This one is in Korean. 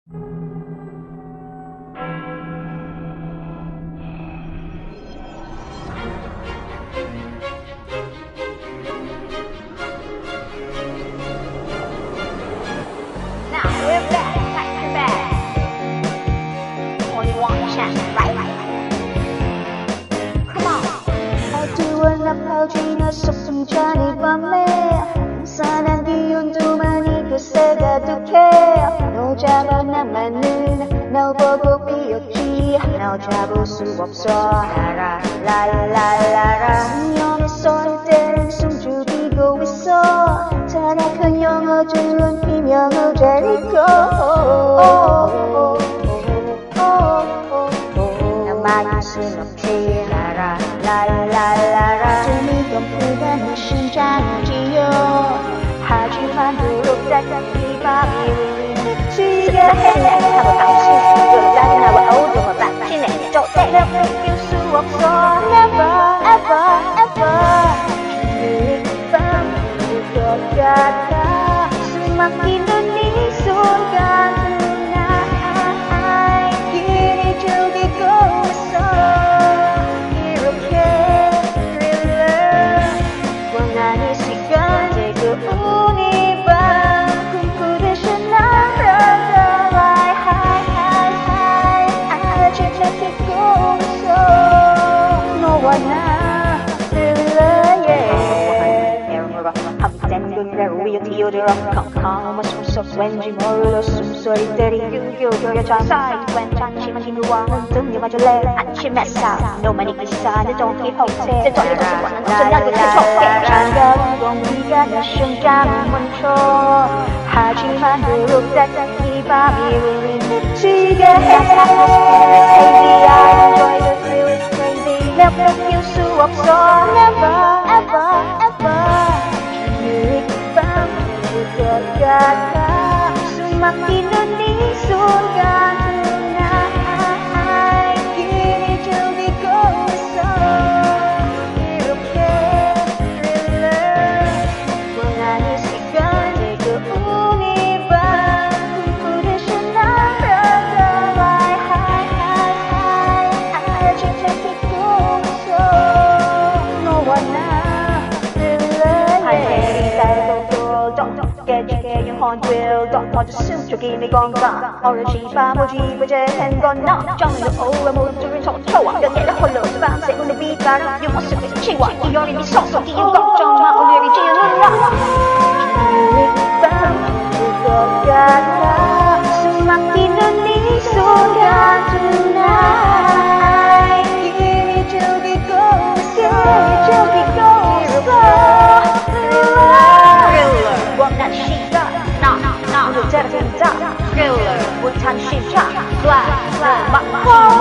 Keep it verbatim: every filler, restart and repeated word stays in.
나팔쥐나 속숨자니 밤에 산한 기운도만이 그새 가득해 너 잡아 나만은 너 보고 피었지 너 잡을 수 없어 라라 라라라라 수면에 쏠 때는 숨 죽이고 있어 타락한 영어들은 비명을 데리고 나만일 순 없지 라라 라라라라 뜨미건프가 내 심장이지요 하지만 부록 따뜻히 밤이 미치게 해 하고 당신 그러다니 나와 어두워 마치네 쪼대려 느낄 수 없어 Never ever ever 그 밤 올 것 같아 숨 막히는 이 순간 길이 죽이고 있어 원하는 시간 뜨거운 밤 꿈꾸듯이 날아가 High high high 아직 찾고 있어 너와 나 thriller yeah 밤샘 눈에 우유 튀어들어 컴컴한 숨속 왠지 모르는 숨소리 때리고 겨겨져 사이드 잠시만 친구와는 등을 맞을래 아침 햇살 너만 있기 싸는 동키호테 내 떨리고 싶어하는 전략을 펼쳐게 차가운 공기가 내 심장을 멈춰 하지만 부록 따뜻히 밤이 우리 미치게 해 Baby I enjoy the thrill it's crazy 내 느낄 수 없어 Never ever ever 밤 올 것 같아 숨 막히는 이 순간 그날 길이 죽이고 있어 이렇게 thriller 원하는 시간 뜨거운 이 밤 꿈꾸듯이 날아가 High high high 아직 찾고 있어 너와 나 thriller yeah 깨지게 영혼 drill 더 퍼져 숨죽임이 건가 어려지 바보지부제 한건 너 정도 오래 모두를 솟아와 여기를 홀로 밤새 우는 빛바람 유모습을 치워 이 여름이 속속이유 걱정마 오늘이 지우는 너 밤 올 것 같아 숨 막히는 이 순간 tonight 길이 죽이고 있어 죽이고 있어 원한 시간 나 오늘 자라 진짜 thriller 못한 심장 fly fly 막